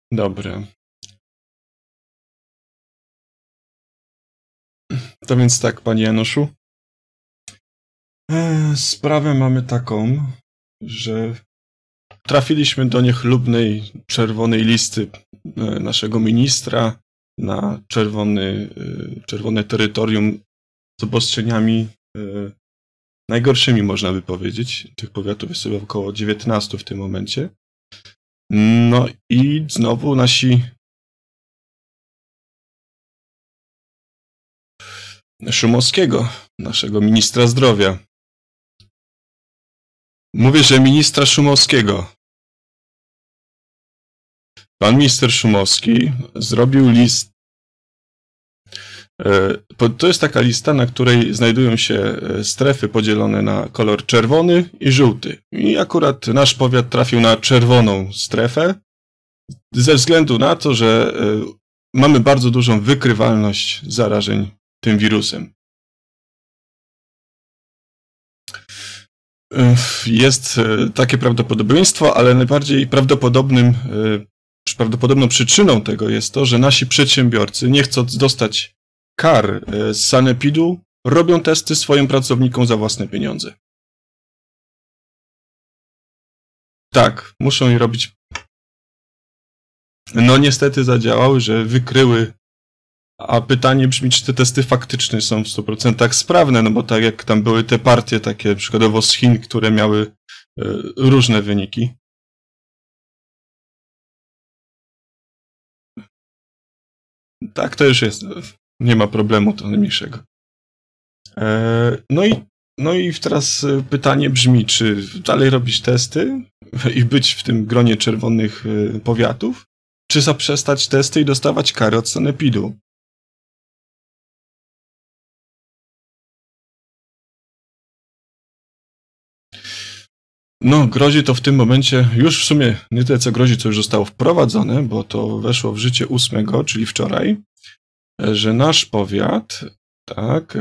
Dobra. To więc tak, panie Januszu. Sprawę mamy taką, że trafiliśmy do niechlubnej czerwonej listy naszego ministra na czerwone terytorium z obostrzeniami najgorszymi, można by powiedzieć. Tych powiatów jest sobie około 19 w tym momencie. No i znowu Szumowskiego, naszego ministra zdrowia. Mówię, że ministra Szumowskiego. Pan minister Szumowski zrobił list. To jest taka lista, na której znajdują się strefy podzielone na kolor czerwony i żółty. I akurat nasz powiat trafił na czerwoną strefę ze względu na to, że mamy bardzo dużą wykrywalność zarażeń tym wirusem. Jest takie prawdopodobieństwo, ale najbardziej prawdopodobną przyczyną tego jest to, że nasi przedsiębiorcy, nie chcąc dostać kar z sanepidu, robią testy swoim pracownikom za własne pieniądze. Tak, muszą je robić. No niestety zadziałały, że wykryły. A pytanie brzmi, czy te testy faktycznie są w 100% sprawne, no bo tak jak tam były te partie takie przykładowo z Chin, które miały różne wyniki. Tak, to już jest. Nie ma problemu to najmniejszego. No i teraz pytanie brzmi, czy dalej robić testy i być w tym gronie czerwonych powiatów, czy zaprzestać testy i dostawać kary od sanepidu? No, grozi to w tym momencie, już w sumie nie tyle co grozi, co już zostało wprowadzone, bo to weszło w życie 8, czyli wczoraj, że nasz powiat, tak,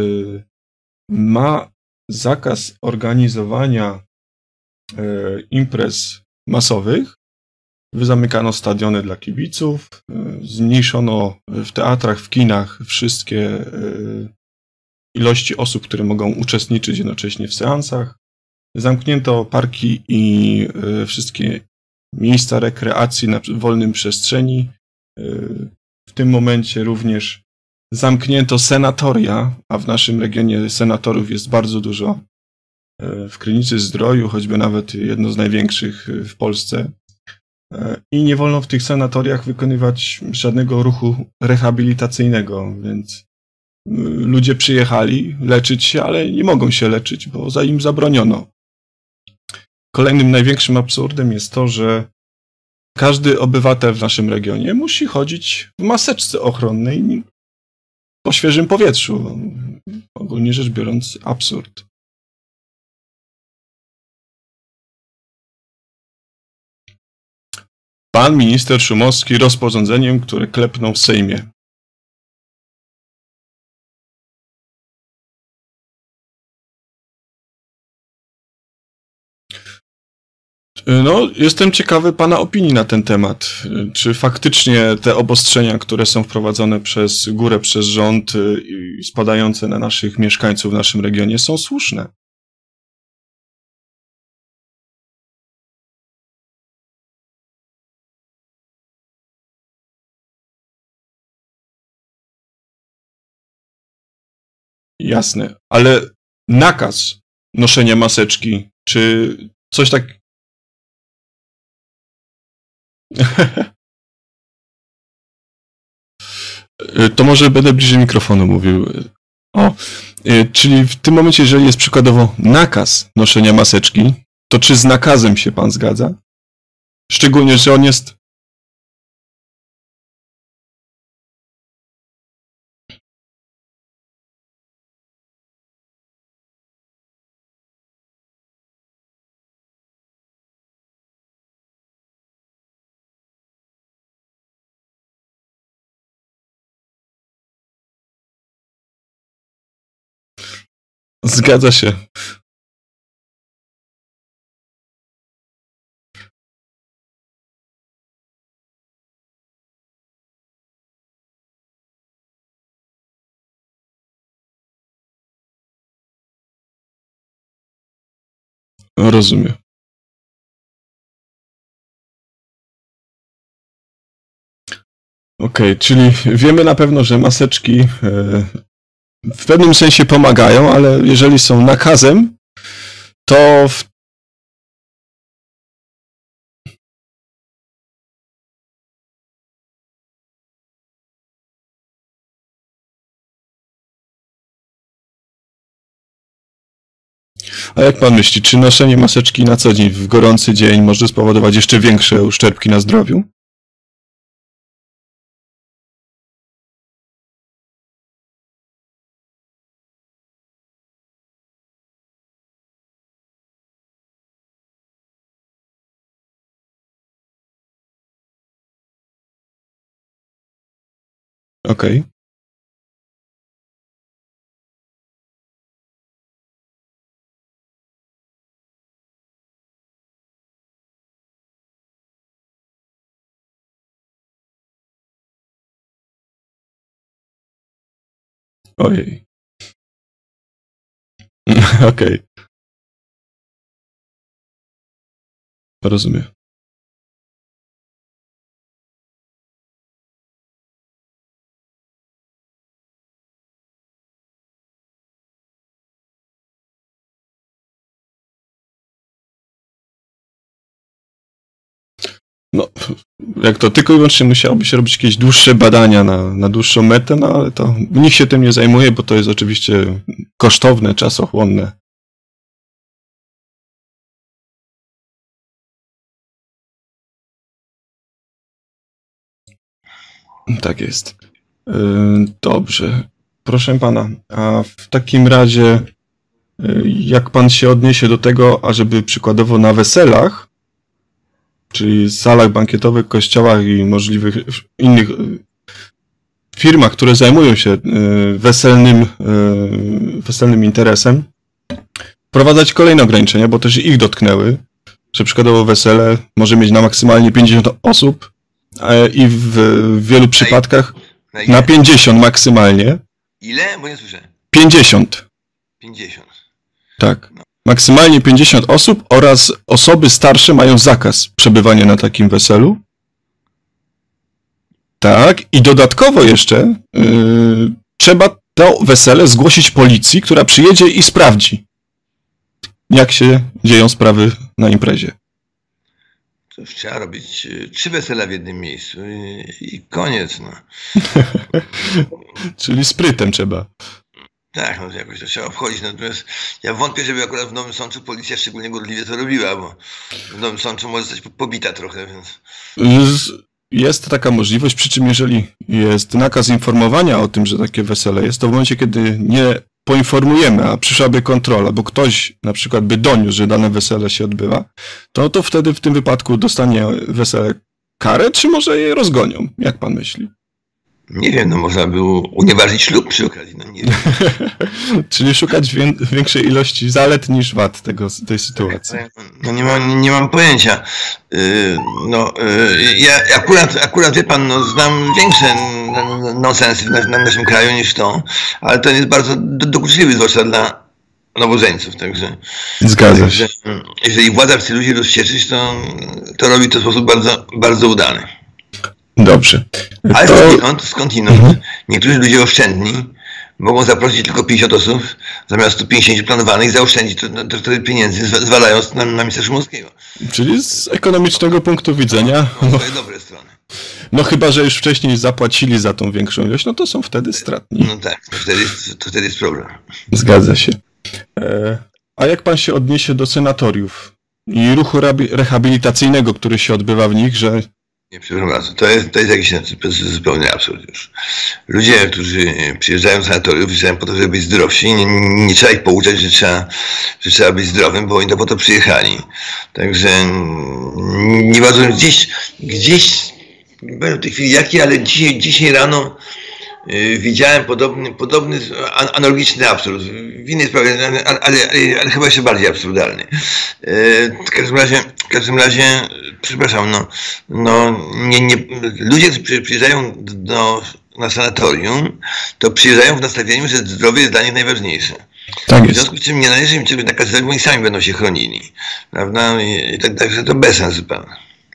ma zakaz organizowania imprez masowych. Zamykano stadiony dla kibiców, zmniejszono w teatrach, w kinach wszystkie ilości osób, które mogą uczestniczyć jednocześnie w seansach. Zamknięto parki i wszystkie miejsca rekreacji na wolnym przestrzeni. W tym momencie również zamknięto senatoria, a w naszym regionie senatorów jest bardzo dużo. W Krynicy Zdroju, choćby nawet jedno z największych w Polsce. I nie wolno w tych sanatoriach wykonywać żadnego ruchu rehabilitacyjnego, więc ludzie przyjechali leczyć się, ale nie mogą się leczyć, bo im zabroniono. Kolejnym największym absurdem jest to, że każdy obywatel w naszym regionie musi chodzić w maseczce ochronnej po świeżym powietrzu. Ogólnie rzecz biorąc, absurd. Pan minister Szumowski rozporządzeniem, które klepnął w Sejmie. No, jestem ciekawy pana opinii na ten temat. Czy faktycznie te obostrzenia, które są wprowadzone przez górę, przez rząd i spadające na naszych mieszkańców w naszym regionie są słuszne? Jasne, ale nakaz noszenia maseczki, czy coś tak... To może będę bliżej mikrofonu mówił. O, czyli w tym momencie, jeżeli jest przykładowo nakaz noszenia maseczki, to czy z nakazem się pan zgadza? Szczególnie, że on jest... Zgadza się. Rozumiem. Okej, czyli wiemy na pewno, że maseczki w pewnym sensie pomagają, ale jeżeli są nakazem, to A jak pan myśli, czy noszenie maseczki na co dzień w gorący dzień może spowodować jeszcze większe uszczerbki na zdrowiu? Okej. Ojej. Okej. Rozumiem. No, jak to tylko i wyłącznie musiałoby się robić jakieś dłuższe badania na dłuższą metę, no ale to nikt się tym nie zajmuje, bo to jest oczywiście kosztowne, czasochłonne. Tak jest. Dobrze. Proszę pana, a w takim razie jak pan się odniesie do tego, ażeby przykładowo na weselach, czyli salach bankietowych, kościołach i możliwych innych firmach, które zajmują się weselnym interesem, wprowadzać kolejne ograniczenia, bo też ich dotknęły, że przykładowo wesele może mieć na maksymalnie 50 osób i w wielu przypadkach na 50 maksymalnie. Ile? Bo nie słyszę. 50. 50. Tak. Maksymalnie 50 osób oraz osoby starsze mają zakaz przebywania na takim weselu. Tak. I dodatkowo jeszcze trzeba to wesele zgłosić policji, która przyjedzie i sprawdzi, jak się dzieją sprawy na imprezie. To już trzeba robić 3 wesela w jednym miejscu i koniec, no. Czyli sprytem trzeba. Tak, no jakoś to trzeba obchodzić. Natomiast ja wątpię, żeby akurat w Nowym Sączu policja szczególnie gorliwie to robiła, bo w Nowym Sączu może zostać pobita trochę, więc... Jest taka możliwość, przy czym jeżeli jest nakaz informowania o tym, że takie wesele jest, to w momencie, kiedy nie poinformujemy, a przyszłaby kontrola, bo ktoś na przykład by doniósł, że dane wesele się odbywa, to wtedy w tym wypadku dostanie wesele karę, czy może je rozgonią? Jak pan myśli? Nie wiem, no można było unieważnić ślub przy okazji, no nie wiem. Czyli szukać większej ilości zalet niż wad tej sytuacji. No nie mam pojęcia. Ja akurat wie pan, no znam większe nonsensy w naszym kraju niż to, ale ten jest bardzo dokuczliwy, zwłaszcza dla nowożeńców, także... Zgadza się. Jeżeli władza chce ludzi rozścieczyć, to robi to w sposób bardzo, bardzo udany. Dobrze. Ale skądinąd niektórzy ludzie oszczędni mogą zaprosić tylko 50 osób zamiast 150 planowanych i zaoszczędzić to pieniędzy, zwalając na ministra Szumowskiego. Czyli z ekonomicznego punktu widzenia... No, swoje dobre strony. No chyba, że już wcześniej zapłacili za tą większą ilość, no to są wtedy stratni. No tak, to wtedy jest problem. Zgadza się. A jak pan się odniesie do senatoriów i ruchu rehabilitacyjnego, który się odbywa w nich, że... Nie, przepraszam bardzo, to jest jakiś zupełny absurd już. Ludzie, którzy przyjeżdżają z sanatoriów, przyjeżdżają po to, żeby być zdrowsi, nie trzeba ich pouczać, że trzeba być zdrowym, bo oni to po to przyjechali. Także nie bardzo gdzieś nie pamiętam w tej chwili jaki, ale dzisiaj rano widziałem podobny analogiczny absurd. W innej sprawie, ale chyba jeszcze bardziej absurdalny. W każdym razie, przepraszam, ludzie, którzy przyjeżdżają na sanatorium, to przyjeżdżają w nastawieniu, że zdrowie jest dla nich najważniejsze. Tak W jest. związku z czym nie należy im czegoś nakazywać, bo oni sami będą się chronili. Prawda? I także to bezsens zupełnie.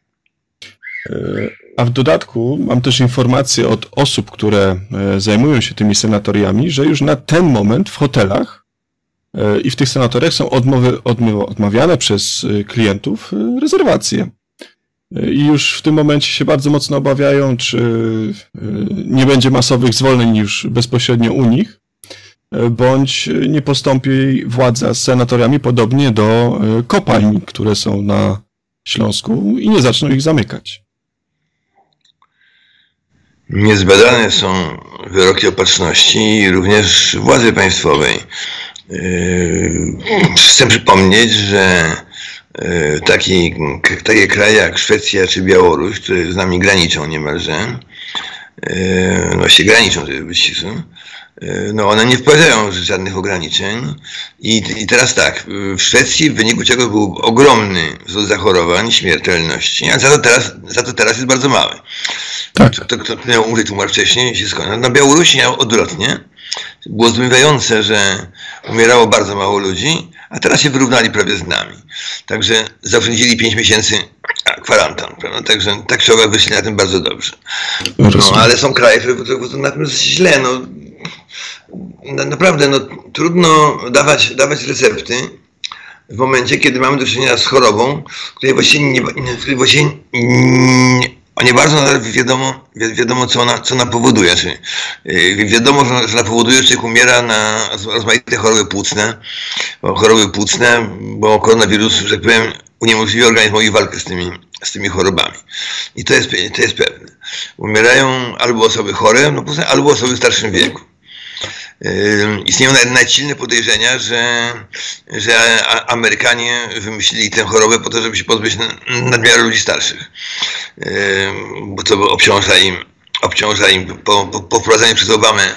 A w dodatku mam też informacje od osób, które zajmują się tymi sanatoriami, że już na ten moment w hotelach i w tych sanatoriach są odmawiane przez klientów rezerwacje. I już w tym momencie się bardzo mocno obawiają, czy nie będzie masowych zwolnień już bezpośrednio u nich, bądź nie postąpi władza z sanatoriami podobnie do kopalń, które są na Śląsku i nie zaczną ich zamykać. Niezbadane są wyroki opatrzności również władzy państwowej. Chcę przypomnieć, że takie kraje jak Szwecja czy Białoruś, które z nami graniczą niemalże, właściwie graniczą, żeby być ścisłym, no one nie wprowadzają żadnych ograniczeń. I teraz tak, w Szwecji w wyniku czego był ogromny wzrost zachorowań, śmiertelności, a za to teraz jest bardzo mały. Tak. Kto miał umrzeć umarł wcześniej, się skończył. Na Białorusi miał odwrotnie. Było zdumiewające, że umierało bardzo mało ludzi, a teraz się wyrównali prawie z nami. Także zaoszczędzili 5 miesięcy kwarantan, prawda? Także tak trzeba wyszli na tym bardzo dobrze. No, ale są kraje, które na tym jest źle. No, naprawdę, no, trudno dawać recepty w momencie, kiedy mamy do czynienia z chorobą, której właściwie nie bardzo wiadomo co ona powoduje. Czyli wiadomo, że ona powoduje, że człowiek umiera na rozmaite choroby płucne, bo koronawirus, że tak powiem, uniemożliwia organizmowi walkę z tymi chorobami. I to jest pewne. Umierają albo osoby chore, no, albo osoby w starszym wieku. Istnieją nawet silne podejrzenia, że Amerykanie wymyślili tę chorobę po to, żeby się pozbyć nadmiaru ludzi starszych. Bo to obciąża im po wprowadzeniu przez Obamę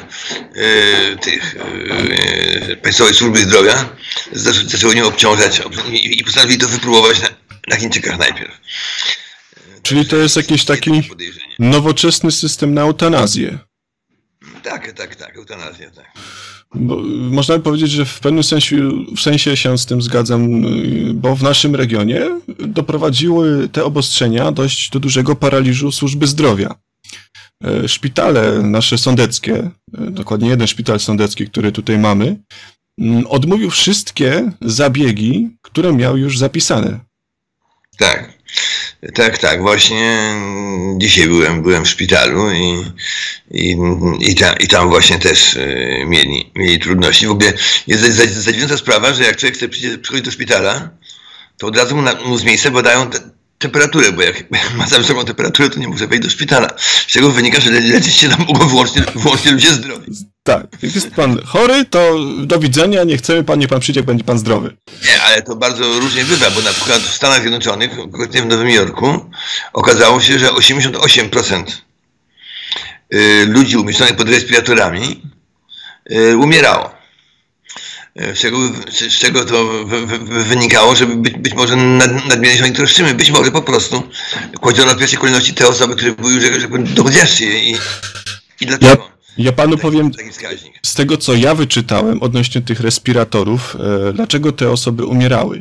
Państwowej Służby Zdrowia, zaczęło nim obciążać i postanowili to wypróbować na Chińczykach najpierw. Czyli to jest jakiś taki nowoczesny system na eutanazję. Tak, eutanazja, tak. Bo można by powiedzieć, że w pewnym sensie się z tym zgadzam, bo w naszym regionie doprowadziły te obostrzenia dość do dużego paraliżu służby zdrowia. Szpitale nasze sądeckie, dokładnie jeden szpital sądecki, który tutaj mamy, odmówił wszystkie zabiegi, które miał już zapisane. Tak. Właśnie dzisiaj byłem w szpitalu i tam właśnie też mieli trudności. W ogóle jest zadziwiająca sprawa, że jak człowiek chce przychodzić do szpitala, to od razu mu z miejsca badają temperaturę, bo jak ma za wysoką temperaturę, to nie może wejść do szpitala. Z czego wynika, że leczyć się tam mogą wyłącznie ludzie zdrowi. Tak, jak jest pan chory, to do widzenia, niech pan przyjdzie, jak będzie pan zdrowy. Nie, ale to bardzo różnie bywa, bo na przykład w Stanach Zjednoczonych, konkretnie w Nowym Jorku, okazało się, że 88% ludzi umieszczonych pod respiratorami umierało. Z czego to wynikało, że być może nadmiernie się o nich troszczymy. Być może po prostu kładziono w pierwszej kolejności te osoby, które były już dochodziaszcie i dlatego. Ja panu powiem, z tego co ja wyczytałem odnośnie tych respiratorów, dlaczego te osoby umierały.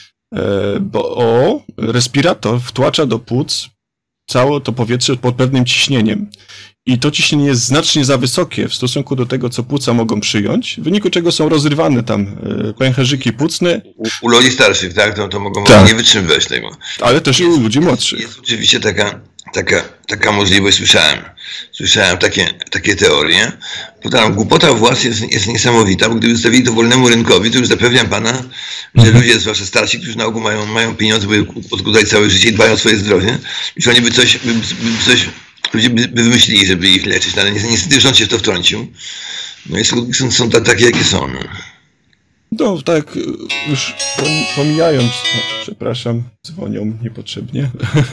Bo respirator wtłacza do płuc całe to powietrze pod pewnym ciśnieniem. I to ciśnienie jest znacznie za wysokie w stosunku do tego, co płuca mogą przyjąć, w wyniku czego są rozrywane tam pęcherzyki płucne. U ludzi starszych, tak? To mogą nie wytrzymywać tego. Ale też i u ludzi młodszych. Jest oczywiście taka możliwość, słyszałem takie teorie. Potem głupota władz jest niesamowita, bo gdyby zostawili to wolnemu rynkowi, to już zapewniam pana, że ludzie, zwłaszcza starsi, którzy na ogół mają pieniądze, by odkładać całe życie i dbają o swoje zdrowie, już oni by coś ludzie by wymyślili, żeby ich leczyć, ale niestety rząd się w to wtrącił. No i są takie, jakie są. No tak, już pomijając, przepraszam, dzwonią niepotrzebnie.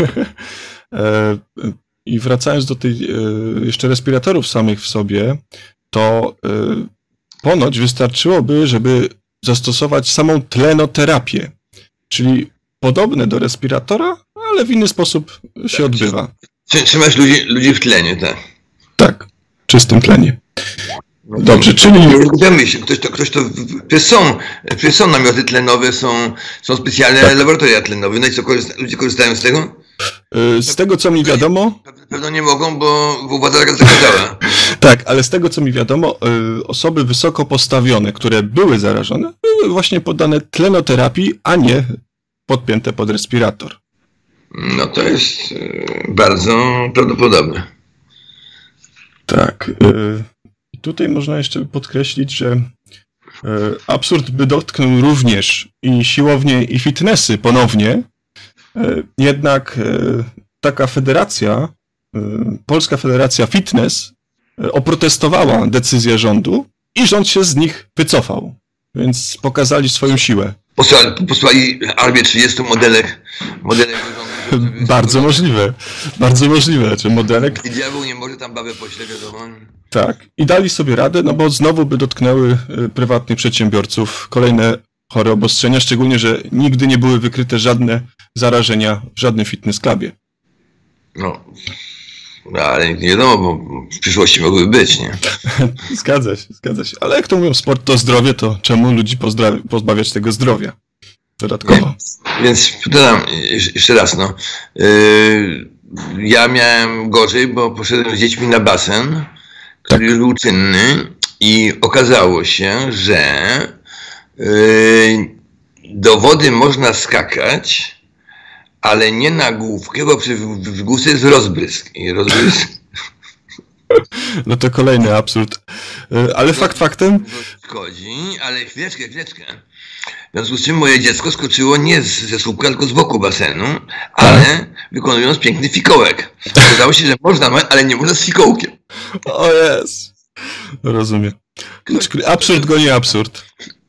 I wracając do tych jeszcze respiratorów samych w sobie, to ponoć wystarczyłoby, żeby zastosować samą tlenoterapię, czyli podobne do respiratora, ale w inny sposób się odbywa. Trzymać ludzi w tlenie, tak? Tak, czystym tlenie. Dobrze, czyli... Ktoś to przecież są namioty tlenowe, są specjalne laboratoria tlenowe. No i co, ludzie korzystają z tego? Z tego, co mi wiadomo... Pewno nie mogą, bo władza zakazała. Tak, ale z tego, co mi wiadomo, osoby wysoko postawione, które były zarażone, były właśnie poddane tlenoterapii, a nie podpięte pod respirator. No to jest bardzo prawdopodobne. Tak. Tutaj można jeszcze podkreślić, że absurd by dotknął również i siłownie, i fitnessy ponownie. Jednak taka federacja, Polska Federacja Fitness, oprotestowała decyzję rządu i rząd się z nich wycofał. Więc pokazali swoją siłę. Posłali armię 30 modelek Bardzo możliwe. Bardzo możliwe, że modelek... I diabeł nie może tam babę pośle, wiadomo. Tak. I dali sobie radę, no bo znowu by dotknęły prywatnych przedsiębiorców kolejne chore obostrzenia, szczególnie, że nigdy nie były wykryte żadne zarażenia w żadnym fitness clubie. No, ale nie wiadomo, bo w przyszłości mogły być, nie? Zgadza się. Ale jak to mówią, sport to zdrowie, to czemu ludzi pozbawiać tego zdrowia? Dodatkowo. Więc dodam jeszcze raz, no. Ja miałem gorzej, bo poszedłem z dziećmi na basen, który już był czynny i okazało się, że do wody można skakać, ale nie na główkę, bo przy główce jest rozbrysk. I rozbrysk... No to kolejny absurd. Ale faktem... Szkodzi, ale chwileczkę. W związku z czym moje dziecko skoczyło nie ze słupka, tylko z boku basenu, ale wykonując piękny fikołek. Okazało się, że można, ale nie można z fikołkiem. O jest. Rozumiem. Absurd goni absurd.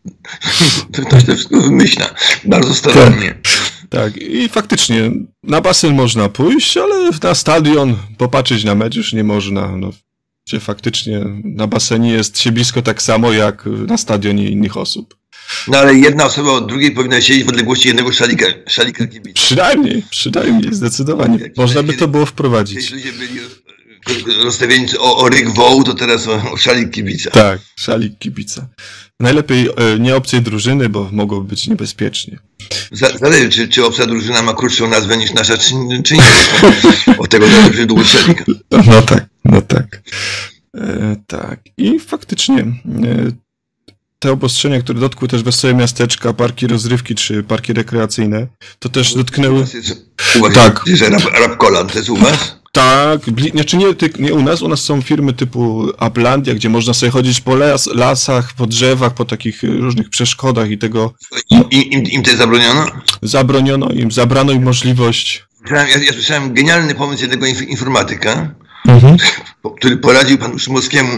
Ktoś to wszystko wymyśla. Bardzo starannie. Tak, i faktycznie na basen można pójść, ale na stadion popatrzeć na mecz już nie można. No, gdzie faktycznie na basenie jest siedlisko tak samo jak na stadionie innych osób. No ale jedna osoba od drugiej powinna siedzieć w odległości jednego szalika kibica. Przynajmniej, zdecydowanie. Można by to było wprowadzić. Jeśli ludzie byli rozstawieni o ryk wołu, to teraz o szalik kibica. Tak, szalik kibica. Najlepiej nie obcej drużyny, bo mogłoby być niebezpiecznie. Zależy, czy obca drużyna ma krótszą nazwę niż nasza, czy nie. Od tego zależy długo szalik. No tak. Tak. I faktycznie te obostrzenia, które dotkły też wesołe miasteczka, parki rozrywki czy parki rekreacyjne, to też dotknęły... Tak. Że rap kolan, to jest u was? Tak, znaczy nie u nas są firmy typu Uplandia, gdzie można sobie chodzić po lasach, po drzewach, po takich różnych przeszkodach i tego... Im to zabroniono? Zabrano im możliwość... Ja słyszałem genialny pomysł jednego informatyka, który poradził panu Szymowskiemu,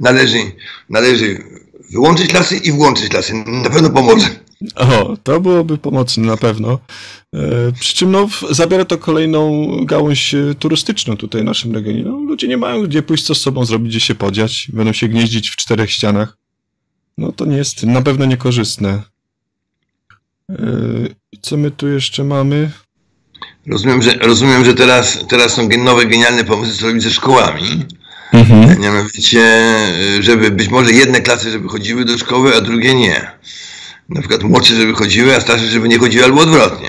należy wyłączyć lasy i włączyć lasy. Na pewno pomoże. O, to byłoby pomocne na pewno. Przy czym zabiera to kolejną gałąź turystyczną tutaj w naszym regionie. No, ludzie nie mają gdzie pójść, co z sobą zrobić, gdzie się podziać. Będą się gnieździć w 4 ścianach. No to nie jest na pewno niekorzystne. Co my tu jeszcze mamy? Rozumiem, że teraz są nowe, genialne pomysły, co robić ze szkołami. Mianowicie, żeby być może jedne klasy, żeby chodziły do szkoły, a drugie nie. Na przykład młodsze, żeby chodziły, a starsze, żeby nie chodziły, albo odwrotnie.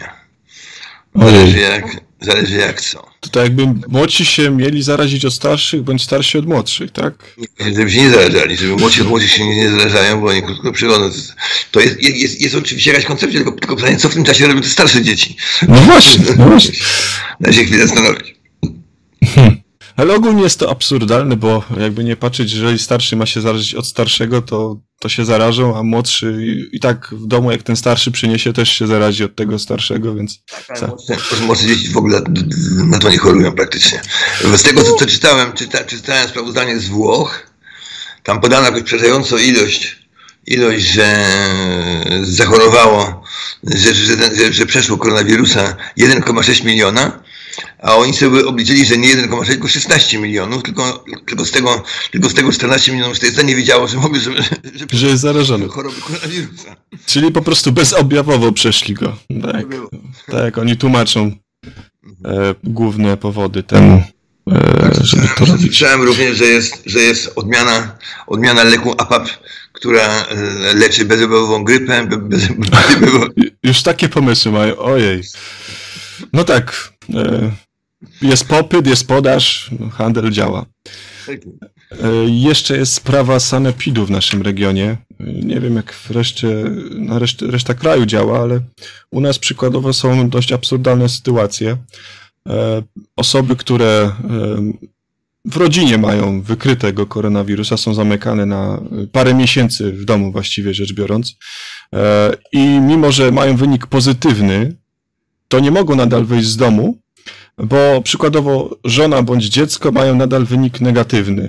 Zależy jak co. To tak jakby młodsi się mieli zarazić od starszych, bądź starsi od młodszych, tak? Żeby się nie zarażali, żeby młodsi od młodszych się nie zarażają, bo oni krótko przychodzą. To jest oczywiście jakaś koncepcja, tylko pytanie, co w tym czasie robią te starsze dzieci? No właśnie. Da się chwilę zastanowić. Ale ogólnie jest to absurdalne, bo jakby nie patrzeć, jeżeli starszy ma się zarazić od starszego, to się zarażą, a młodszy i tak w domu, jak ten starszy przyniesie, też się zarazi od tego starszego, więc... Młodsze dzieci w ogóle na to nie chorują praktycznie. Z tego, co czytałem sprawozdanie z Włoch, tam podano jakoś przerażającą ilość, że zachorowało, że przeszło koronawirusa 1,6 miliona, a oni sobie obliczyli, że nie 1,6, tylko 16 milionów, tylko z tego 14 milionów 400 nie wiedziało, że jest zarażony. Choroby koronawirusa. Czyli po prostu bezobjawowo przeszli go. Tak, oni tłumaczą główne powody temu. żeby to robić. Słyszałem również, że jest odmiana leku APAP, która leczy bezobjawową grypę. Już takie pomysły mają, ojej. No tak, jest popyt, jest podaż, handel działa. Jeszcze jest sprawa sanepidu w naszym regionie. Nie wiem, jak reszta kraju działa, ale u nas przykładowo są dość absurdalne sytuacje. Osoby, które w rodzinie mają wykrytego koronawirusa, są zamykane na parę miesięcy w domu, właściwie rzecz biorąc. I mimo, że mają wynik pozytywny, to nie mogą nadal wyjść z domu, bo przykładowo żona bądź dziecko mają nadal wynik negatywny.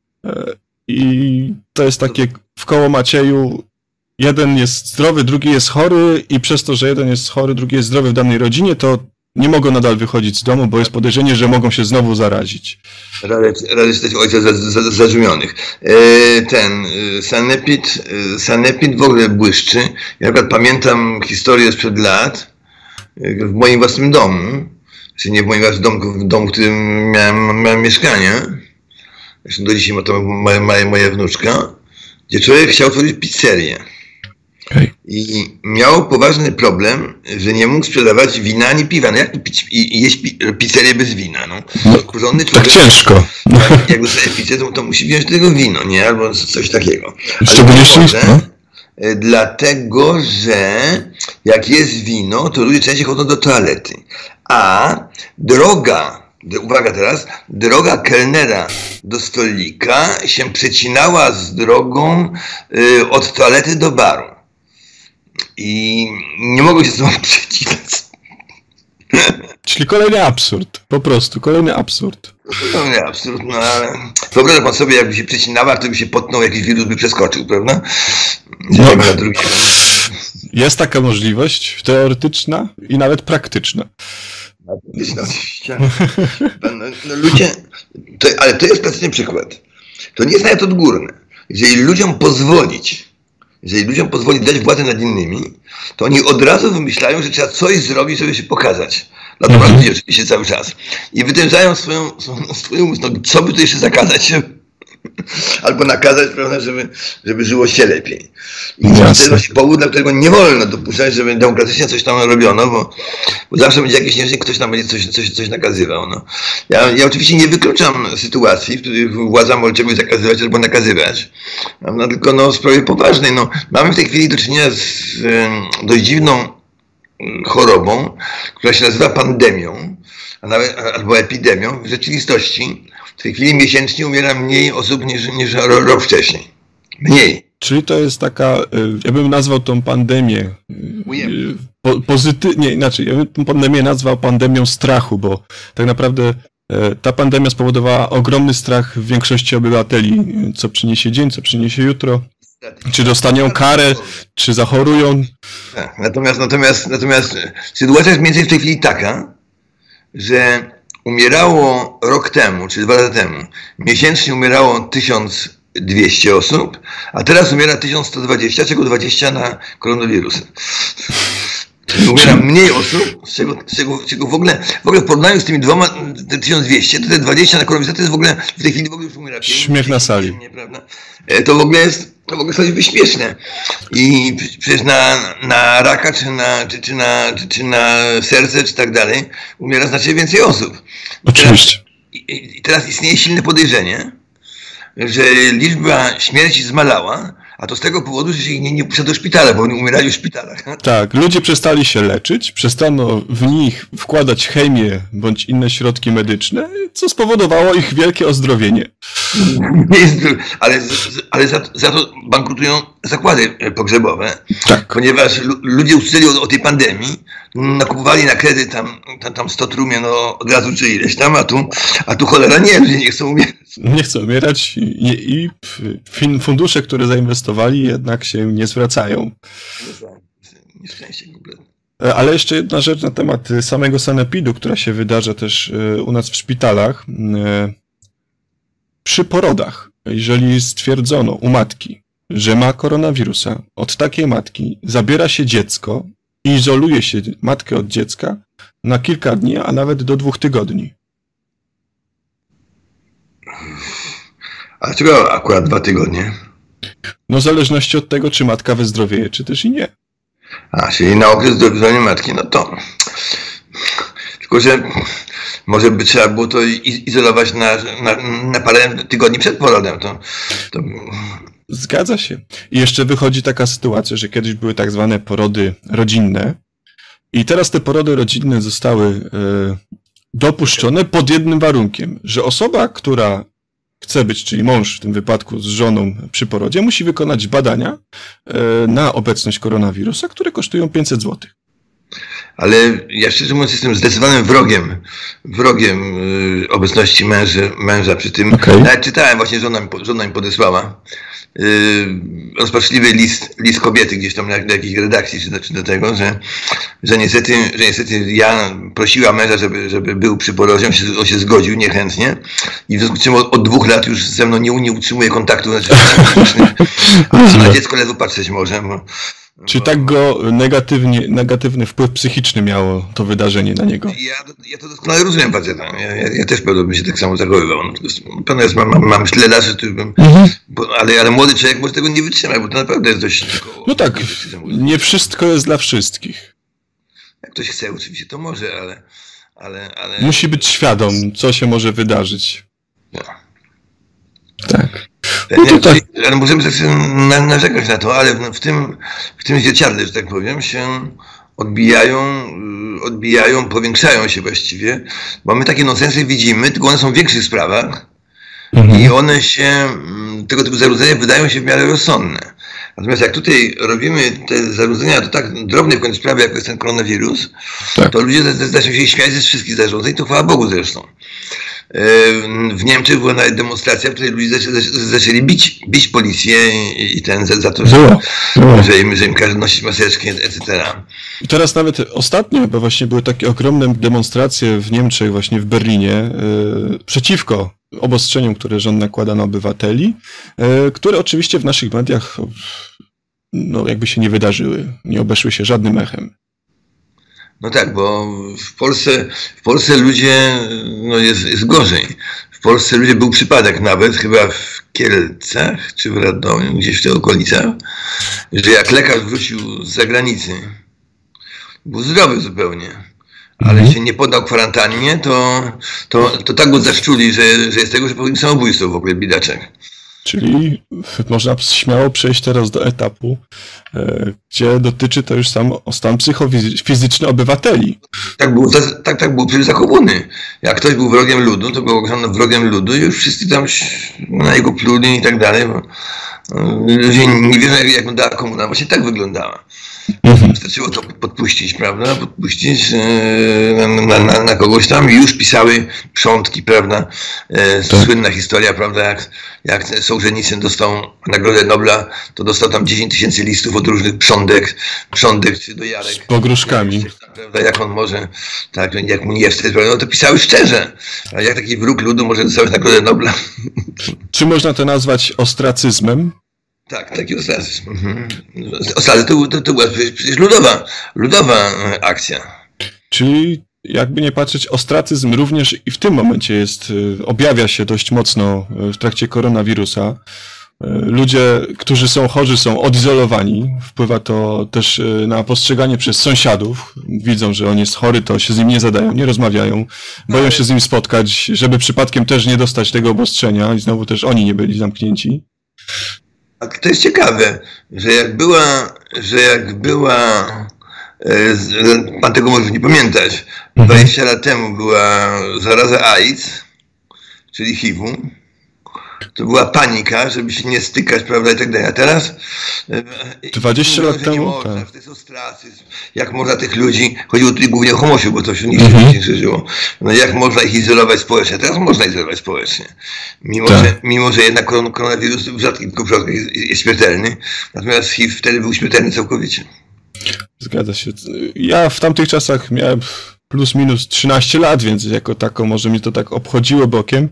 I to jest takie w koło Macieju, jeden jest zdrowy, drugi jest chory i przez to, że jeden jest chory, drugi jest zdrowy w danej rodzinie, to nie mogą nadal wychodzić z domu, bo jest podejrzenie, że mogą się znowu zarazić. Rady jesteś ojca zarzumionych. Sanepid w ogóle błyszczy. Ja akurat pamiętam historię sprzed lat w moim własnym domu. Znaczy nie w moim własnym domu, w domu, w którym miałem mieszkanie. Zresztą do dzisiaj ma to moja wnuczka, gdzie człowiek chciał otworzyć pizzerię. I miał poważny problem, że nie mógł sprzedawać wina ani piwa. No jak jeść pizzerię bez wina? No. Porządny człowiek, tak ciężko. Jak dostaje pizzę, to musi wziąć tego wino, nie? Albo coś takiego. Dlatego, że jak jest wino, to ludzie częściej chodzą do toalety. A uwaga teraz, droga kelnera do stolika się przecinała z drogą od toalety do baru. I nie mogą się z sobą przecinać. Czyli kolejny absurd, po prostu, kolejny absurd. Kolejny absurd, no ale wyobraża pan sobie, jakby się przecinała, to by się potnął, jakiś wirus by przeskoczył, prawda? No, jest taka możliwość teoretyczna i nawet praktyczna. Oczywiście. No ludzie, ale to jest praktyczny przykład. To nie jest nawet odgórne. Jeżeli ludziom pozwolić dać władzę nad innymi, to oni od razu wymyślają, że trzeba coś zrobić, żeby się pokazać. Dlatego ludzie oczywiście cały czas. I wytężają swoją umysł, no, co by tu jeszcze zakazać, albo nakazać, prawda, żeby żyło się lepiej. I to jest właśnie powód, dla którego nie wolno dopuszczać, żeby demokratycznie coś tam robiono, bo zawsze będzie jakiś nieszczęście, ktoś tam będzie coś nakazywał. No. Ja oczywiście nie wykluczam sytuacji, w których władza może czegoś zakazywać albo nakazywać, no, tylko no, w sprawie poważnej. No, mamy w tej chwili do czynienia z dość dziwną chorobą, która się nazywa pandemią, albo epidemią. W rzeczywistości w tej chwili miesięcznie umiera mniej osób niż rok wcześniej. Mniej. Czyli to jest taka, ja bym nazwał tą pandemię pozytywnie, inaczej, ja bym tą pandemię nazwał pandemią strachu, bo tak naprawdę ta pandemia spowodowała ogromny strach w większości obywateli, co przyniesie dzień, co przyniesie jutro, czy dostanią karę, czy zachorują. Natomiast sytuacja jest mniej więcej w tej chwili taka, że umierało rok temu, czy 2 lata temu, miesięcznie umierało 1200 osób, a teraz umiera 1120, czego 20 na koronawirusa. Umiera mniej osób, z czego w ogóle w porównaniu z tymi 1200, to te 20 na koronawirusa to jest w ogóle, w tej chwili w ogóle już umiera. Śmiech na sali. To w ogóle jest coś śmieszne. I przecież na raka, czy na serce, czy tak dalej, umiera znacznie więcej osób. Oczywiście. I teraz istnieje silne podejrzenie, że liczba śmierci zmalała, a to z tego powodu, że się ich nie puszcza do szpitala, bo oni umierali w szpitalach. Tak, ludzie przestali się leczyć, przestano w nich wkładać chemię bądź inne środki medyczne, co spowodowało ich wielkie ozdrowienie. Ale za to bankrutują zakłady pogrzebowe, tak. Ponieważ ludzie usłyszeli o tej pandemii, nakupowali na kredyt tam 100 trumien od razu czy ileś tam, a tu cholera nie, ludzie nie chcą umierać. Nie chcą umierać i fundusze, które zainwestowali, jednak się nie zwracają. Nieszczęście kompletne. Ale jeszcze jedna rzecz na temat samego sanepidu, która się wydarza też u nas w szpitalach. Przy porodach, jeżeli stwierdzono u matki, że ma koronawirusa, od takiej matki zabiera się dziecko i izoluje się matkę od dziecka na kilka dni, a nawet do 2 tygodni. A dlaczego akurat 2 tygodnie? No w zależności od tego, czy matka wyzdrowieje, czy też i nie. A, czyli na okres zdrowia matki, no to... Tylko, że może by trzeba było to izolować na parę tygodni przed porodem. To... Zgadza się. I jeszcze wychodzi taka sytuacja, że kiedyś były tak zwane porody rodzinne i teraz te porody rodzinne zostały dopuszczone pod jednym warunkiem, że osoba, która chce być, czyli mąż w tym wypadku z żoną przy porodzie, musi wykonać badania na obecność koronawirusa, które kosztują 500 zł. Ale ja szczerze mówiąc jestem zdecydowanym wrogiem obecności męża przy tym. Okay. Nawet czytałem, właśnie żona mi podesłała rozpaczliwy list kobiety gdzieś tam do jakiejś redakcji czy do tego, że niestety ja prosiła męża, żeby był przy porodzie, on się zgodził niechętnie i w związku z czym od 2 lat już ze mną nie utrzymuje kontaktu, a dziecko ledwo patrzeć może. Czy tak go negatywny wpływ psychiczny miało to wydarzenie na niego? Ja to doskonale rozumiem faceta. Ja też pewno bym się tak samo zachowywał. Pewno mam tyle lat, że bym... Ale młody człowiek może tego nie wytrzymać, bo to naprawdę jest dość... No tak, nie wszystko jest dla wszystkich. Jak ktoś chce oczywiście, to może, ale... Musi być świadom, co się może wydarzyć. No. Tak. No to tak. Ale możemy tak sobie narzekać na to, ale w tym zwierciadle, że tak powiem, się odbijają, powiększają się właściwie, bo my takie nonsensy widzimy, tylko one są w większych sprawach i one się, tego typu zarządzenia wydają się w miarę rozsądne. Natomiast jak tutaj robimy te zarządzenia do tak drobnej w końcu sprawy, jak jest ten koronawirus, to ludzie zaczynają się śmiać ze wszystkich zarządzeń, to chwała Bogu zresztą. W Niemczech była nawet demonstracja, w której ludzie zaczęli bić policję i za to, że im każe nosić maseczki, etc. I teraz nawet ostatnio, bo właśnie były takie ogromne demonstracje w Niemczech, właśnie w Berlinie, przeciwko obostrzeniom, które rząd nakłada na obywateli, które oczywiście w naszych mediach no, jakby się nie wydarzyły, nie obeszły się żadnym echem. No tak, bo w Polsce ludzie, no jest gorzej. W Polsce ludzie był przypadek nawet, chyba w Kielcach, czy w Radomiu, gdzieś w tych okolicach, że jak lekarz wrócił z zagranicy, był zdrowy zupełnie, ale się nie poddał kwarantannie, to tak go zaszczuli, że jest tego, że popełnił samobójstwo w ogóle, biedaczek. Czyli można śmiało przejść teraz do etapu, gdzie dotyczy to już stan psychofizyczny obywateli. Tak było przecież za komuny. Jak ktoś był wrogiem ludu, to go określono wrogiem ludu i już wszyscy tam na jego pluli i tak dalej. Ludzie nie wiedzą, jak wyglądała komuna. Właśnie tak wyglądała. Wystarczyło to podpuścić, prawda? Podpuścić na kogoś tam i już pisały przątki, prawda? Słynna historia, prawda? Jak Sołżenicyn dostał Nagrodę Nobla, to dostał tam 10 000 listów od różnych prządek czy dojarek. Z pogróżkami. Prawda? Jak on może, tak, jak mu nie wstyd, prawda? No to pisały szczerze. A jak taki wróg ludu może dostawać Nagrodę Nobla? Czy można to nazwać ostracyzmem? Tak, taki ostracyzm. To była przecież ludowa akcja. Czyli jakby nie patrzeć, ostracyzm również i w tym momencie objawia się dość mocno w trakcie koronawirusa. Ludzie, którzy są chorzy, są odizolowani. Wpływa to też na postrzeganie przez sąsiadów. Widzą, że on jest chory, to się z nim nie zadają, nie rozmawiają. Boją się z nim spotkać, żeby przypadkiem też nie dostać tego obostrzenia i znowu też oni nie byli zamknięci. A to jest ciekawe, że jak była, pan tego może nie pamiętać, 20 lat temu była zaraza AIDS, czyli HIV-u, to była panika, żeby się nie stykać, prawda, i tak dalej. A teraz 20 lat temu, nie można, tak. To jest ostracyzm. Jak można tych ludzi, chodziło tutaj głównie o homosiów, bo to wśród nich się szerzyło. No jak można ich izolować społecznie? Teraz można izolować społecznie. Mimo że jednak koronawirus w rzadkich przypadkach jest śmiertelny, natomiast HIV wtedy był śmiertelny całkowicie. Zgadza się. Ja w tamtych czasach miałem plus minus 13 lat, więc jako tako może mnie to tak obchodziło bokiem.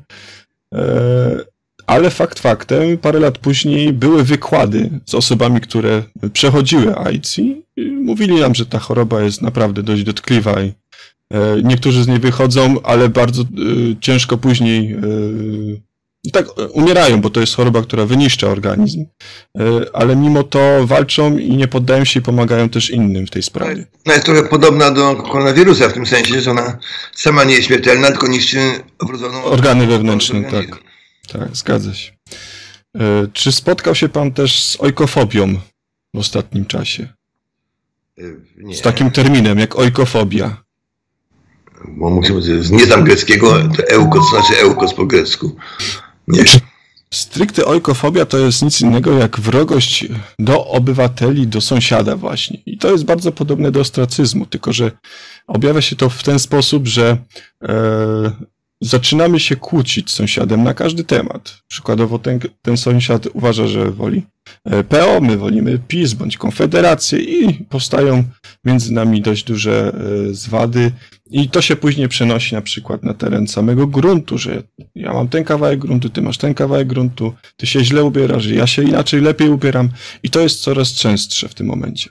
Ale fakt faktem, parę lat później były wykłady z osobami, które przechodziły AIDS i mówili nam, że ta choroba jest naprawdę dość dotkliwa i niektórzy z niej wychodzą, ale bardzo ciężko później tak umierają, bo to jest choroba, która wyniszcza organizm, ale mimo to walczą i nie poddają się i pomagają też innym w tej sprawie. No jest trochę podobna do koronawirusa w tym sensie, że ona sama nie jest śmiertelna, tylko niszczy wrodzoną organy wewnętrzne, tak. Tak, zgadza się. Czy spotkał się pan też z ojkofobią w ostatnim czasie? Nie. Z takim terminem jak ojkofobia. Bo nie znam greckiego, to eukos, to znaczy eukos po grecku. Nie. Stricte ojkofobia to jest nic innego jak wrogość do obywateli, do sąsiada właśnie. I to jest bardzo podobne do ostracyzmu, tylko że objawia się to w ten sposób, że zaczynamy się kłócić z sąsiadem na każdy temat. Przykładowo ten sąsiad uważa, że woli PO, my wolimy PiS bądź Konfederację i powstają między nami dość duże zwady i to się później przenosi na przykład na teren samego gruntu, że ja mam ten kawałek gruntu, ty masz ten kawałek gruntu, ty się źle ubierasz, ja się inaczej, lepiej ubieram i to jest coraz częstsze w tym momencie.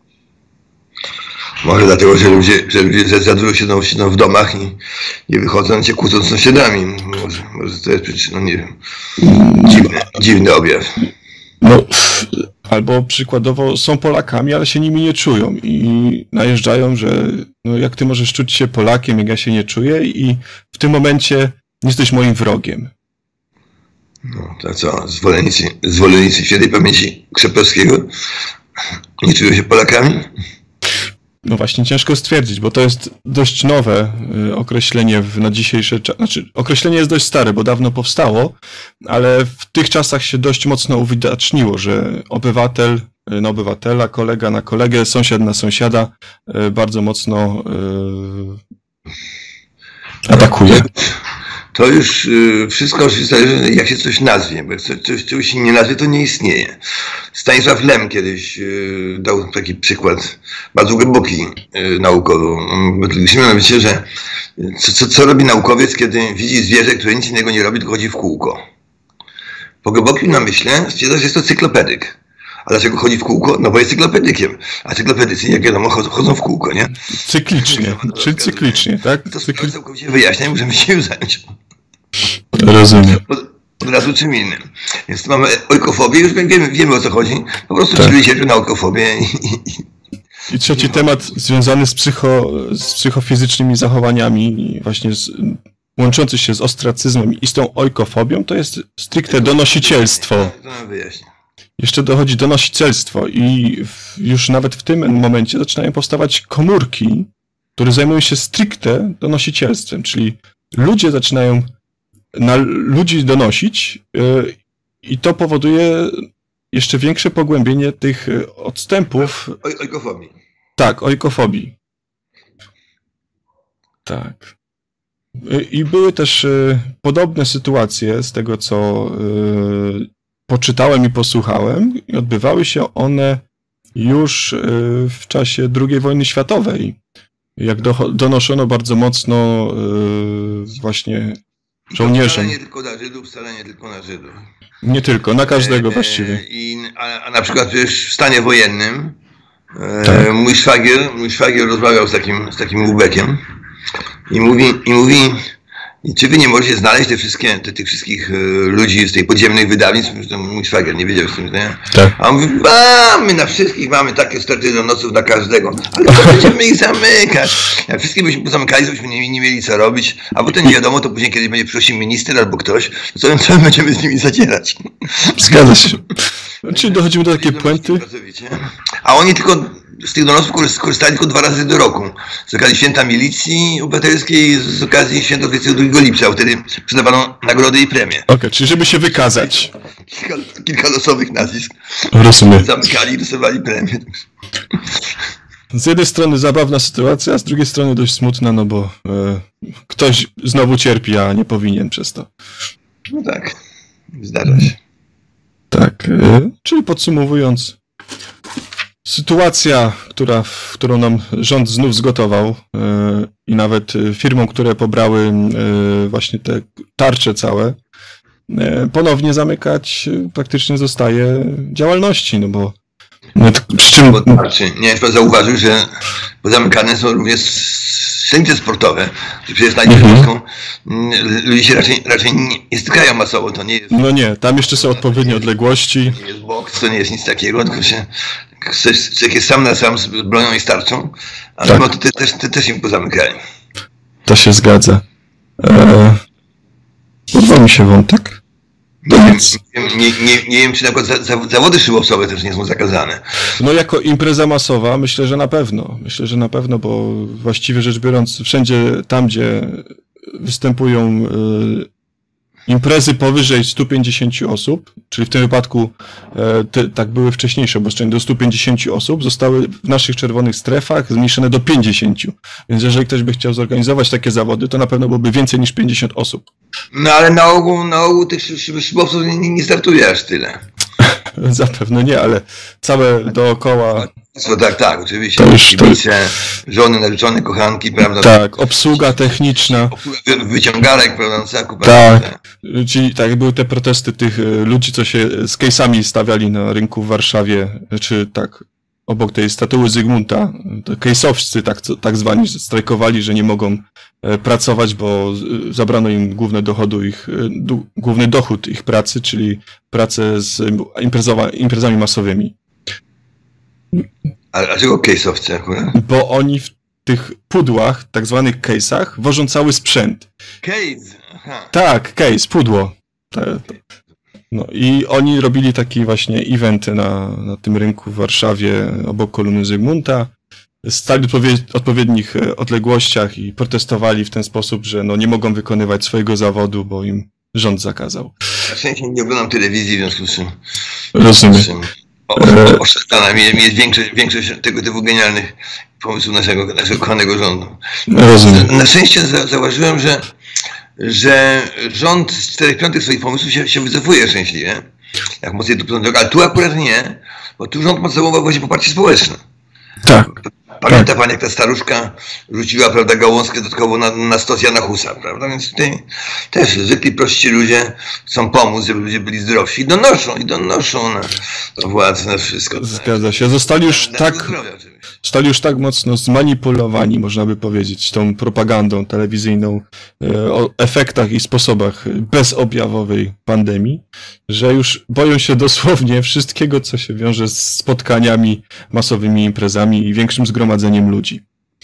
Może dlatego, że ludzie za dużo siedzą w domach i nie wychodzą, się kłócą z sąsiadami. Może to jest przyczyną, nie wiem, dziwny objaw. No, albo przykładowo są Polakami, ale się nimi nie czują i najeżdżają, że no jak ty możesz czuć się Polakiem, jak ja się nie czuję i w tym momencie jesteś moim wrogiem. No, to co, zwolennicy świętej pamięci Krzepowskiego nie czują się Polakami? No właśnie ciężko stwierdzić, bo to jest dość nowe określenie na dzisiejsze czasy. Znaczy, określenie jest dość stare, bo dawno powstało, ale w tych czasach się dość mocno uwidaczniło, że obywatel na obywatela, kolega na kolegę, sąsiad na sąsiada bardzo mocno atakuje. To już wszystko zależy, jak się coś nazwie, bo jak coś się nie nazwie, to nie istnieje. Stanisław Lem kiedyś dał taki przykład, bardzo głęboki naukowo. Mianowicie, że co robi naukowiec, kiedy widzi zwierzę, które nic innego nie robi, tylko chodzi w kółko. Po głębokim namyśle stwierdza, że jest to cyklopedyk. A dlaczego chodzi w kółko? No bo jest cyklopedykiem. A cyklopedycy, jak wiadomo, chodzą w kółko, nie? Cyklicznie, czyli cyklicznie, tak? To sprawę całkowicie wyjaśnia i możemy się już zająć. Rozumiem. Od razu czym innym. Więc tu mamy ojkofobię, już wiemy o co chodzi. Po prostu tak. Ludzie cierpią na ojkofobię. I trzeci temat związany z psychofizycznymi zachowaniami, właśnie łączący się z ostracyzmem i z tą ojkofobią, to jest stricte donosicielstwo. To nam wyjaśnia. Jeszcze dochodzi donosicielstwo i już nawet w tym momencie zaczynają powstawać komórki, które zajmują się stricte donosicielstwem, czyli ludzie zaczynają na ludzi donosić i to powoduje jeszcze większe pogłębienie tych odstępów. Ojkofobii. Tak, ojkofobii. Tak. I były też podobne sytuacje z tego, co poczytałem i posłuchałem, i odbywały się one już w czasie II wojny światowej. Jak donoszono bardzo mocno właśnie żołnierzom. Wcale nie tylko na Żydów, wcale nie tylko na Żydów. Nie tylko, na każdego właściwie. A na przykład w stanie wojennym tak. mój szwagier rozmawiał z takim Lubekiem i mówi, czy wy nie możecie znaleźć tych wszystkich ludzi z tej podziemnych wydawnictw? Mój szwagier nie wiedział z tym, nie? Tak. A on mówi, my na wszystkich mamy takie straty donosów na każdego, ale to będziemy ich zamykać. Jak wszystkich byśmy pozamykali, to byśmy nie mieli co robić, a potem nie wiadomo, to później kiedyś będzie przyszedł minister albo ktoś, to co będziemy z nimi zadzierać? Zgadza się. Czyli dochodzimy do takiej puenty. A oni tylko z tych donosów skorzystali tylko 2 razy do roku. Z okazji święta milicji obywatelskiej, z okazji święta 22 lipca, wtedy przydawano nagrody i premie. Okej, czyli żeby się wykazać. Kilka losowych nazwisk. Rozumiem. Zamykali i dostawali premie. Z jednej strony zabawna sytuacja, a z drugiej strony dość smutna, no bo ktoś znowu cierpi, a nie powinien przez to. No tak, zdarza się. Tak, czyli podsumowując, sytuacja, którą nam rząd znów zgotował i nawet firmom, które pobrały właśnie te tarcze całe, ponownie zamykać praktycznie zostaje działalności, no bo przy czym... Nie wiem, czy pan zauważył, że pozamykane są również strzelnice sportowe, czy przecież na Litwę Polską, ludzie się raczej nie stykają masowo, to nie jest... No nie, tam jeszcze są odpowiednie odległości. To nie jest boks, to nie jest nic takiego, tylko człowiek jest sam na sam z bronią i starczą, a tak. To też im pozamykali. To się zgadza. Urwał mi się wątek. Nie wiem, czy na przykład zawody szybowcowe też nie są zakazane. No jako impreza masowa myślę, że na pewno. Myślę, że na pewno, bo właściwie rzecz biorąc wszędzie tam, gdzie występują imprezy powyżej 150 osób, czyli w tym wypadku tak były wcześniejsze obostrzenia do 150 osób, zostały w naszych czerwonych strefach zmniejszone do 50. Więc jeżeli ktoś by chciał zorganizować takie zawody, to na pewno byłoby więcej niż 50 osób. No ale na ogół tych szybowców nie startuje aż tyle. Zapewne nie, ale całe dookoła... Tak, oczywiście. Kibice, żony, narzeczone, kochanki, prawda? Tak, obsługa techniczna. Obsługa wyciągarek, prawda? Tak, czyli tak, były te protesty tych ludzi, co się z case'ami stawiali na rynku w Warszawie, czy tak, obok tej statuły Zygmunta, case'owcy tak zwani, strajkowali, że nie mogą pracować, bo zabrano im główny dochód ich pracy, czyli pracę z imprezami masowymi. A dlaczego case'owcy akurat? Bo oni w tych pudłach, tak zwanych case'ach, wożą cały sprzęt. Case? Aha. Tak, case, pudło. No i oni robili taki właśnie eventy na tym rynku w Warszawie obok kolumny Zygmunta. Stali w odpowiednich odległościach i protestowali w ten sposób, że no nie mogą wykonywać swojego zawodu, bo im rząd zakazał. Na szczęście nie oglądam telewizji, w związku z czym... Rozumiem. Oszczędzana mi jest większość tego typu genialnych pomysłów naszego kochanego rządu. Rozumiem. Na szczęście zauważyłem, że rząd z 4/5 swoich pomysłów się wycofuje szczęśliwie. Jak mocniej to plądrog, ale tu akurat nie, bo tu rząd mocował właśnie poparcie społeczne. Tak. Pamięta pan, jak ta staruszka rzuciła, prawda, gałązkę dodatkowo na stos Jana Husa, prawda? Więc tutaj też zwykli, prości ludzie chcą pomóc, żeby ludzie byli zdrowsi i donoszą na władzę, na wszystko. Zgadza się. Zostali już tak mocno zmanipulowani, można by powiedzieć, tą propagandą telewizyjną o efektach i sposobach bezobjawowej pandemii, że już boją się dosłownie wszystkiego, co się wiąże z spotkaniami, masowymi imprezami i większym zgromadzeniem ludzi.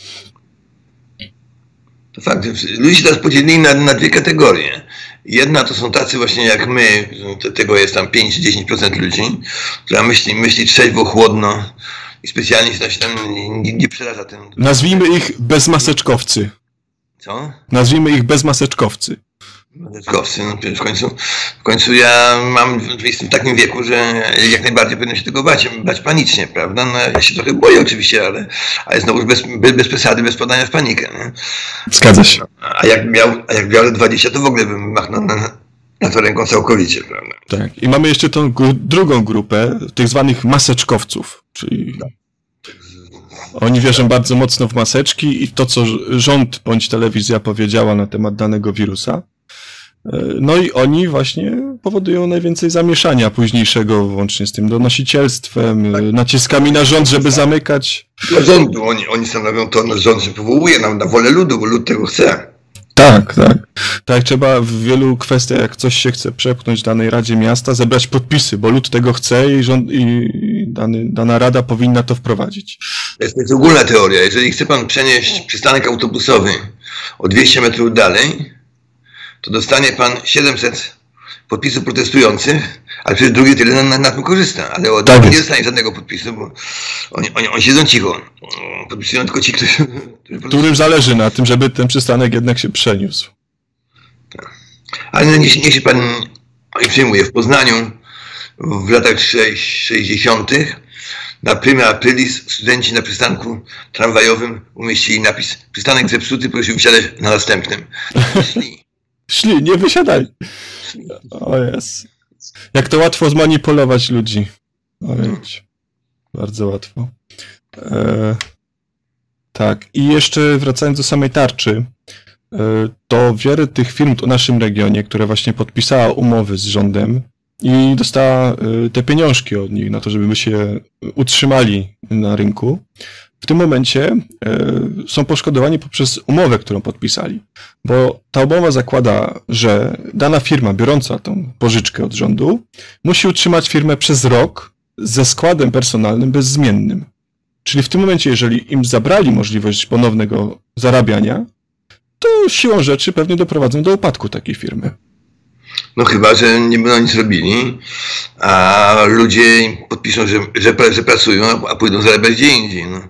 To fakt, ludzie teraz podzielili na dwie kategorie. Jedna to są tacy właśnie jak my, tego jest tam 5-10% ludzi, która myśli trzeźwo, chłodno i specjalnie się tam nie przeraża tym. Nazwijmy ich bezmaseczkowcy. Co? Nazwijmy ich bezmaseczkowcy. Maseczkowcy, no w końcu ja jestem w takim wieku, że jak najbardziej powinien się tego bać panicznie, prawda? No, ja się trochę boję oczywiście, ale znowu bez przesady, bez podania w panikę. Nie? Zgadza się. A jak miał 20, to w ogóle bym machnął na to ręką całkowicie, prawda? Tak. I mamy jeszcze tą drugą grupę, tych zwanych maseczkowców, czyli oni wierzą bardzo mocno w maseczki i w to, co rząd bądź telewizja powiedziała na temat danego wirusa. No i oni właśnie powodują najwięcej zamieszania późniejszego, łącznie z tym donosicielstwem, naciskami na rząd, żeby zamykać. Dla rządu, oni stanowią to, rząd się powołuje na wolę ludu, bo lud tego chce. Tak. Tak, trzeba w wielu kwestiach, jak coś się chce przepchnąć w danej Radzie Miasta, zebrać podpisy, bo lud tego chce i dana rada powinna to wprowadzić. To jest ogólna teoria. Jeżeli chce pan przenieść przystanek autobusowy o 200 metrów dalej, to dostanie pan 700 podpisów protestujących, ale przecież drugi tyle na tym korzysta. Ale od nie dostanie żadnego podpisu, bo oni siedzą cicho. Podpisują tylko ci, którym zależy na tym, żeby ten przystanek jednak się przeniósł. Tak. Ale niech się pan przyjmuje. W Poznaniu w latach 60. na prima aprilis studenci na przystanku tramwajowym umieścili napis: przystanek zepsuty, proszę wysiadać na następnym. Szli, nie wysiadali. O jest. Jak to łatwo zmanipulować ludzi. Bardzo łatwo. Tak. I jeszcze wracając do samej tarczy, to wiele tych firm w naszym regionie, które właśnie podpisała umowy z rządem i dostała te pieniążki od nich na to, żeby się utrzymali na rynku, w tym momencie są poszkodowani poprzez umowę, którą podpisali. Bo ta umowa zakłada, że dana firma biorąca tą pożyczkę od rządu musi utrzymać firmę przez rok ze składem personalnym bezzmiennym. Czyli w tym momencie, jeżeli im zabrali możliwość ponownego zarabiania, to siłą rzeczy pewnie doprowadzą do upadku takiej firmy. No chyba, że nie będą nic robili, a ludzie podpiszą, że pracują, a pójdą zarabiać gdzie indziej. No.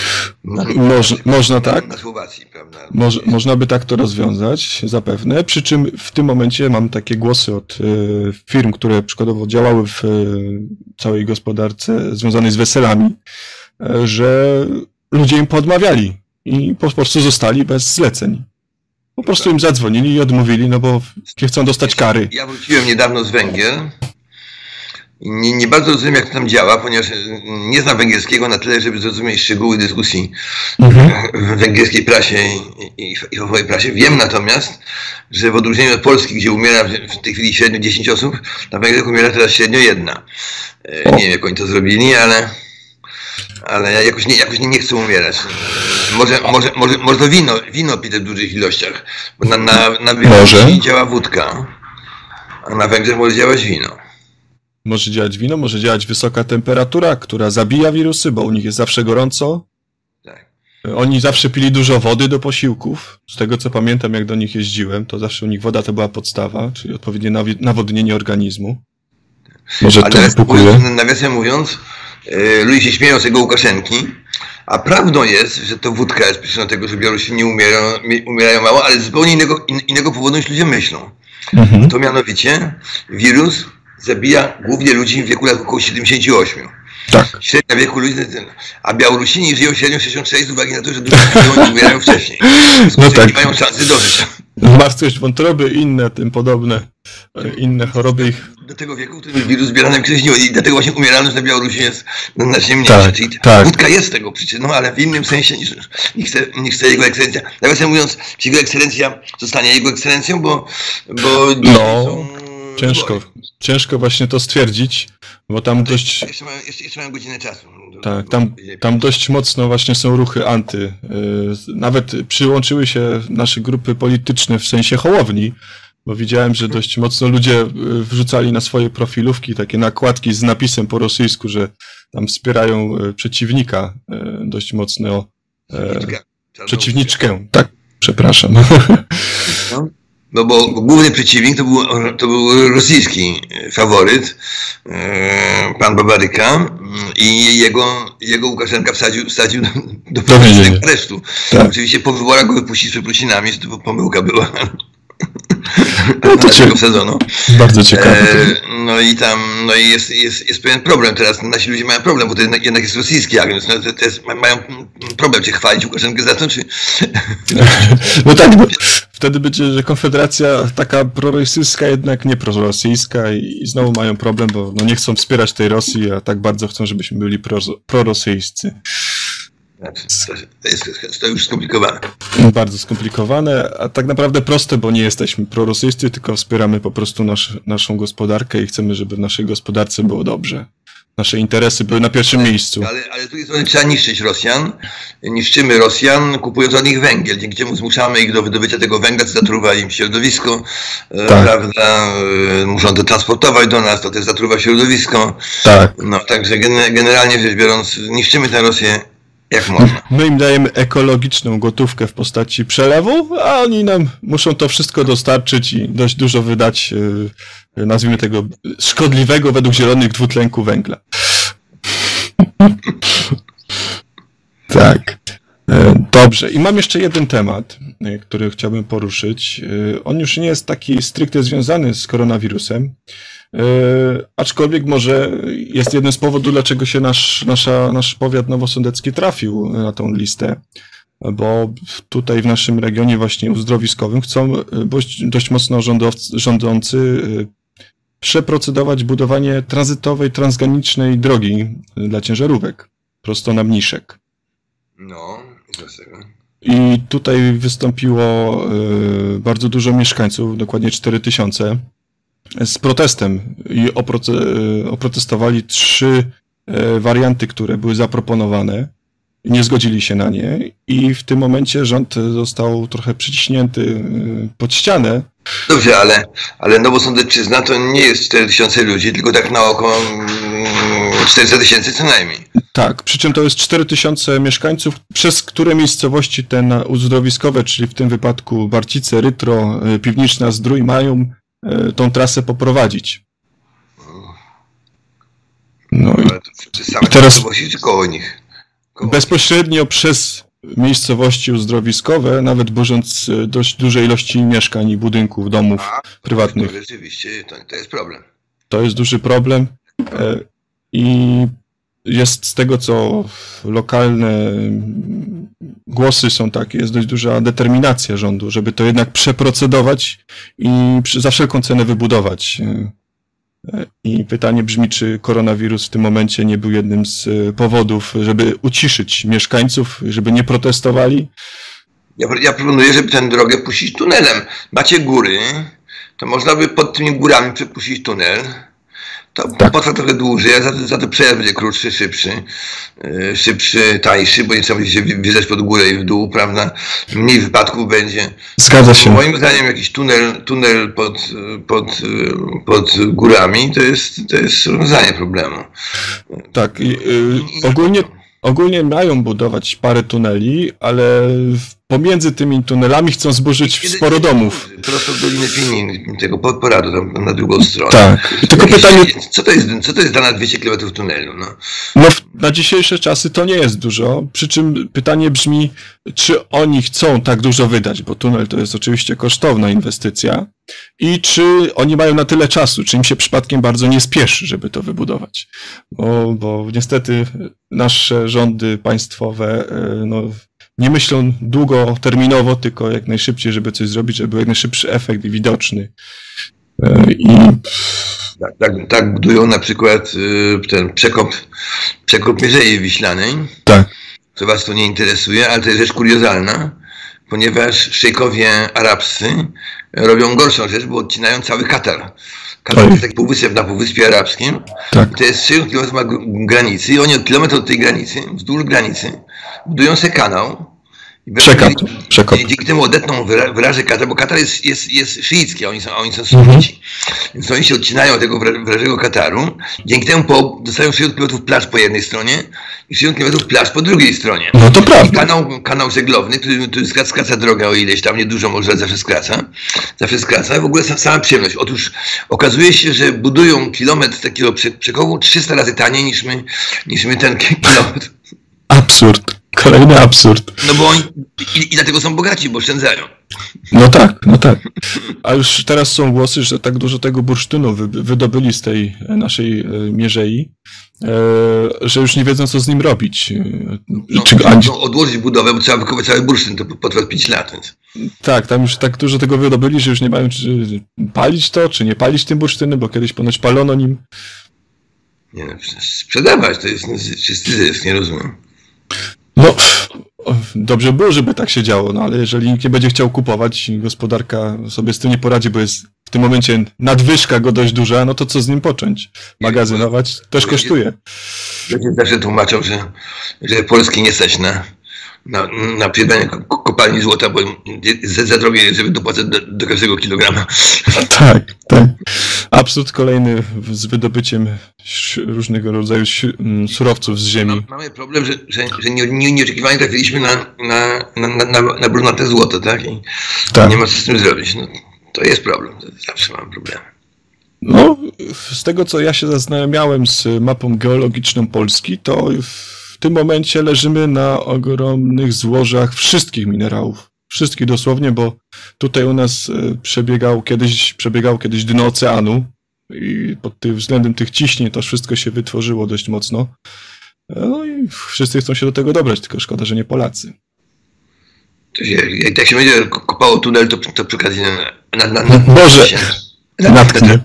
Można tak. Na Słowacji, prawda? Można by tak to rozwiązać, zapewne. Przy czym w tym momencie mam takie głosy od firm, które przykładowo działały w całej gospodarce związanej z weselami, że ludzie im poodmawiali i po prostu zostali bez zleceń. Po prostu im zadzwonili i odmówili, no bo nie chcą dostać kary. Ja wróciłem niedawno z Węgier i nie bardzo rozumiem, jak to tam działa, ponieważ nie znam węgierskiego na tyle, żeby zrozumieć szczegóły dyskusji w węgierskiej prasie i fachowej prasie. Wiem natomiast, że w odróżnieniu od Polski, gdzie umiera w tej chwili średnio 10 osób, na Węgrzech umiera teraz średnio 1. Nie wiem, jak oni to zrobili, ale ja jakoś nie chcę umierać. Może to wino pite w dużych ilościach, bo na Białorusi działa wódka, a na Węgrzech może działać wino. Może działać wino, może działać wysoka temperatura, która zabija wirusy, bo u nich jest zawsze gorąco. Tak. Oni zawsze pili dużo wody do posiłków. Z tego co pamiętam, jak do nich jeździłem, to zawsze u nich woda to była podstawa, czyli odpowiednie nawodnienie organizmu. Może to pokuje. Nawiasem mówiąc, ludzie się śmieją z tego Łukaszenki, a prawdą jest, że to wódka jest przyczyną tego, że Białorusini umierają mało, ale z zupełnie innego powodu niż ludzie myślą. To mianowicie wirus zabija głównie ludzi w wieku lat około 78. Tak. Średnia wieku ludzi, a Białorusini żyją średnio 66 z uwagi na to, że dużo ludzi umierają wcześniej. No tak. Nie mają szansy dożyć. Martwość wątroby i inne tym podobne, inne choroby ich. Do tego wieku, w którym wirus zbierany wcześniej i dlatego właśnie umieralność na Białorusi jest znacznie mniejsza. Czyli wódka jest tego przyczyną, ale w innym sensie niż chce jego ekscelencja. Nawiasem mówiąc, czy jego ekscelencja zostanie jego ekscelencją, bo no, ciężko właśnie to stwierdzić, bo tam dość... Jeszcze mają godzinę czasu. Tak, tam dość mocno właśnie są ruchy anty. Nawet przyłączyły się nasze grupy polityczne w sensie Hołowni, bo widziałem, że dość mocno ludzie wrzucali na swoje profilówki takie nakładki z napisem po rosyjsku, że tam wspierają przeciwnika dość mocno. Przeciwniczkę, tak, przepraszam. No bo główny przeciwnik to był rosyjski faworyt, pan Babaryka, i jego Łukaszenka wsadził do aresztu. Tak. Oczywiście po wyborach go wypuścić z przeprosinami, że to pomyłka była. No to wsadzono. Bardzo ciekawe. No i jest pewien problem teraz. Nasi ludzie mają problem, bo to jednak jest rosyjski agent. No mają problem, czy chwalić Łukaszenkę za to, czy... No tak, bo wtedy będzie, że Konfederacja taka prorosyjska, jednak nie prorosyjska i znowu mają problem, bo no nie chcą wspierać tej Rosji, a tak bardzo chcą, żebyśmy byli prorosyjscy. To już skomplikowane. Bardzo skomplikowane, a tak naprawdę proste, bo nie jesteśmy prorosyjscy, tylko wspieramy po prostu naszą gospodarkę i chcemy, żeby w naszej gospodarce było dobrze. Nasze interesy były na pierwszym miejscu. Ale tu jest, trzeba niszczyć Rosjan. Niszczymy Rosjan, kupując od nich węgiel, dzięki czemu zmuszamy ich do wydobycia tego węgla, co zatruwa im środowisko, tak. Prawda? Muszą to transportować do nas, to też zatruwa środowisko. Tak. No, także generalnie rzecz biorąc, niszczymy tę Rosję jak można. My im dajemy ekologiczną gotówkę w postaci przelewu, a oni nam muszą to wszystko dostarczyć i dość dużo wydać, nazwijmy tego, szkodliwego według zielonych dwutlenku węgla. Tak. Dobrze. I mam jeszcze jeden temat, który chciałbym poruszyć. On już nie jest taki stricte związany z koronawirusem, aczkolwiek może jest jeden z powodów, dlaczego się nasz powiat nowosądecki trafił na tą listę, bo tutaj w naszym regionie właśnie uzdrowiskowym chcą dość mocno rządzący przeprocedować budowanie tranzytowej, transgranicznej drogi dla ciężarówek prosto na Mniszek. No, dlaczego? I tutaj wystąpiło bardzo dużo mieszkańców, dokładnie 4000, z protestem i oprotestowali 3 warianty, które były zaproponowane. nie zgodzili się na nie i w tym momencie rząd został trochę przyciśnięty pod ścianę. Dobrze, ale Nowosądecczyzna to nie jest 4000 ludzi, tylko tak na oko 400 000 co najmniej. Tak, przy czym to jest 4000 mieszkańców, przez które miejscowości te uzdrowiskowe, czyli w tym wypadku Barcice, Rytro, Piwniczna, Zdrój mają tą trasę poprowadzić. No i same teraz miejscowości czy koło nich? Bezpośrednio przez miejscowości uzdrowiskowe, nawet burząc dość duże ilości mieszkań i budynków, domów prywatnych. To rzeczywiście to jest problem. To jest duży problem i jest z tego, co lokalne głosy są takie, jest dość duża determinacja rządu, żeby to jednak przeprocedować i za wszelką cenę wybudować. I pytanie brzmi, czy koronawirus w tym momencie nie był jednym z powodów, żeby uciszyć mieszkańców, żeby nie protestowali? Ja proponuję, żeby tę drogę puścić tunelem. Macie góry, to można by pod tymi górami przepuścić tunel. To potrwa trochę dłużej, a za to przejazd będzie krótszy, szybszy, tańszy, bo nie trzeba będzie się wjeżdżać pod górę i w dół, prawda? Mniej wypadków będzie. Zgadza się. Moim zdaniem jakiś tunel pod górami to jest rozwiązanie problemu. Tak, ogólnie mają budować parę tuneli, ale pomiędzy tymi tunelami chcą zburzyć sporo domów. Prosto w Dolinę Pieni, tego Podporadu, tam na drugą stronę. Tak. I tylko pytanie... Co to jest dla nas 200 km tunelu? No na dzisiejsze czasy to nie jest dużo, przy czym pytanie brzmi, czy oni chcą tak dużo wydać, bo tunel to jest oczywiście kosztowna inwestycja i czy oni mają na tyle czasu, czy im się przypadkiem bardzo nie spieszy, żeby to wybudować. Bo niestety nasze rządy państwowe nie myślą długoterminowo, tylko jak najszybciej, żeby coś zrobić, żeby był jak najszybszy efekt i widoczny. Tak budują na przykład ten przekop Mierzei Wiślanej. Tak. Co was to nie interesuje, ale to jest rzecz kuriozalna, ponieważ szejkowie arabscy robią gorszą rzecz, bo odcinają cały Katar. Katar to jest taki półwysep na Półwyspie Arabskim. Tak. To jest 60 km granicy i oni od kilometra od tej granicy, wzdłuż granicy, budują sobie kanał. Przekop. Dzięki temu odetną wyrażę Katar, bo Katar jest szyicki, a oni są sunici. Więc oni się odcinają od tego wrażego Kataru. Dzięki temu dostają 60 km plaż po jednej stronie i 60 km plaż po drugiej stronie. No to prawda. Kanał żeglowny, który skraca drogę o ileś tam, niedużo może, zawsze skraca. W ogóle sama przyjemność. Otóż okazuje się, że budują kilometr takiego przekopu 300 razy taniej niż my ten kilometr. Absurd. Kolejny absurd. No bo oni i dlatego są bogaci, bo oszczędzają. No tak. A już teraz są głosy, że tak dużo tego bursztynu wydobyli z tej naszej mierzei, że już nie wiedzą, co z nim robić. Odłożyć budowę, bo trzeba wykopać cały bursztyn, to potrwa 5 lat. Więc. Tak, tam już tak dużo tego wydobyli, że już nie mają, czy palić to, czy nie palić tym bursztynem, bo kiedyś ponoć palono nim. Nie, sprzedawać to jest czysty zysk, nie rozumiem. No, dobrze było, żeby tak się działo, no ale jeżeli nikt nie będzie chciał kupować i gospodarka sobie z tym nie poradzi, bo jest w tym momencie nadwyżka go dość duża, no to co z nim począć? Magazynować też kosztuje. Ja zawsze tłumaczą, że Polski nie stać na przydanie kopalni złota, bo za drogie, żeby dopłacać do każdego kilograma. Tak. Absurd kolejny z wydobyciem różnego rodzaju surowców z ziemi. Mamy problem, że nieoczekiwanie trafiliśmy na brunatne złoto, tak? I nie ma co z tym zrobić. No, to jest problem, zawsze mamy problemy. No, z tego co ja się zaznajomiałem z mapą geologiczną Polski, to w tym momencie leżymy na ogromnych złożach wszystkich minerałów. Wszystkich dosłownie, bo tutaj u nas przebiegało kiedyś dno oceanu i pod tym względem tych ciśnień to wszystko się wytworzyło dość mocno. No i wszyscy chcą się do tego dobrać, tylko szkoda, że nie Polacy. Jak tak się będzie kopało tunel, to przy okazji Boże, natknie.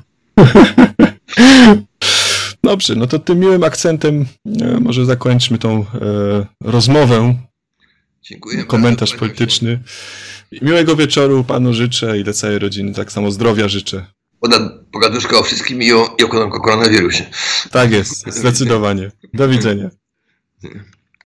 Dobrze, no to tym miłym akcentem może zakończmy tą rozmowę. Dziękuję. Komentarz polityczny. Miłego wieczoru panu życzę i dla całej rodziny. Tak samo zdrowia życzę. Pogaduszka o wszystkim i o koronawirusie. Tak jest, zdecydowanie. Do widzenia.